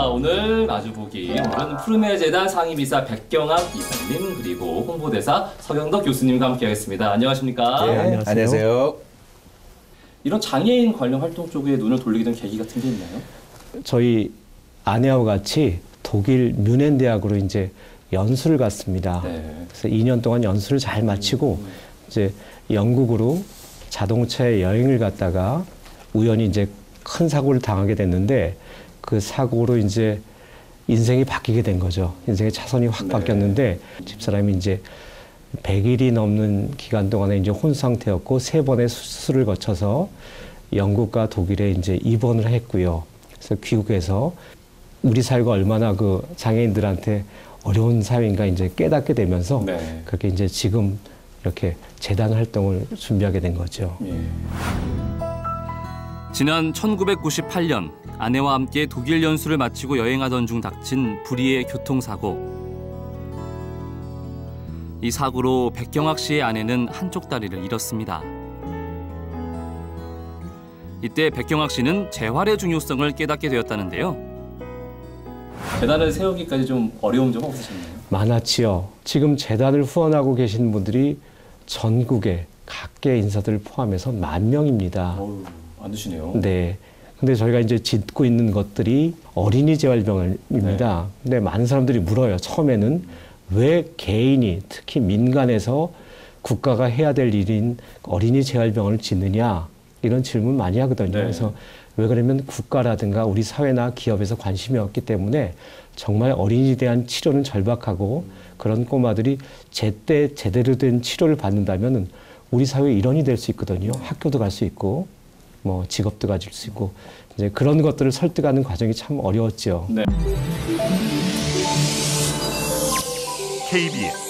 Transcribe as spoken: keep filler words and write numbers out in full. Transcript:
오늘 마주보기 오늘은 푸르메 재단 상임이사 백경학 이사님 그리고 홍보대사 서경덕 교수님과 함께하겠습니다. 안녕하십니까? 네, 안녕하세요. 안녕하세요. 이런 장애인 관련 활동 쪽에 눈을 돌리게 된 계기 같은 게 있나요? 저희 아내와 같이 독일 뮌헨 대학으로 이제 연수를 갔습니다. 네. 그래서 이 년 동안 연수를 잘 마치고 음. 이제 영국으로 자동차에 여행을 갔다가 우연히 이제 큰 사고를 당하게 됐는데 그 사고로 이제 인생이 바뀌게 된 거죠. 인생의 차선이 확 네. 바뀌었는데 집사람이 이제 백 일이 넘는 기간 동안에 이제 혼 상태였고 세 번의 수술을 거쳐서 영국과 독일에 이제 입원을 했고요. 그래서 귀국해서 우리 사회가 얼마나 그 장애인들한테 어려운 사회인가 이제 깨닫게 되면서 네. 그렇게 이제 지금 이렇게 재단 활동을 준비하게 된 거죠. 예. 지난 천구백구십팔 년 아내와 함께 독일 연수를 마치고 여행하던 중 닥친 불의의 교통사고. 이 사고로 백경학 씨의 아내는 한쪽 다리를 잃었습니다. 이때 백경학 씨는 재활의 중요성을 깨닫게 되었다는데요. 재단을 세우기까지 좀 어려운 점 없으셨나요? 많았지요. 지금 재단을 후원하고 계신 분들이 전국의 각계 인사들을 포함해서 만 명입니다. 어우, 안 드시네요. 네. 근데 저희가 이제 짓고 있는 것들이 어린이 재활병원입니다. 네. 근데 많은 사람들이 물어요. 처음에는 왜 개인이 특히 민간에서 국가가 해야 될 일인 어린이 재활병원을 짓느냐 이런 질문 많이 하거든요. 네. 그래서 왜 그러면 국가라든가 우리 사회나 기업에서 관심이 없기 때문에 정말 어린이에 대한 치료는 절박하고 그런 꼬마들이 제때 제대로 된 치료를 받는다면 우리 사회의 일원이 될 수 있거든요. 학교도 갈 수 있고 뭐 직업도 가질 수 있고 이제 그런 것들을 설득하는 과정이 참 어려웠죠. 네. 케이비에스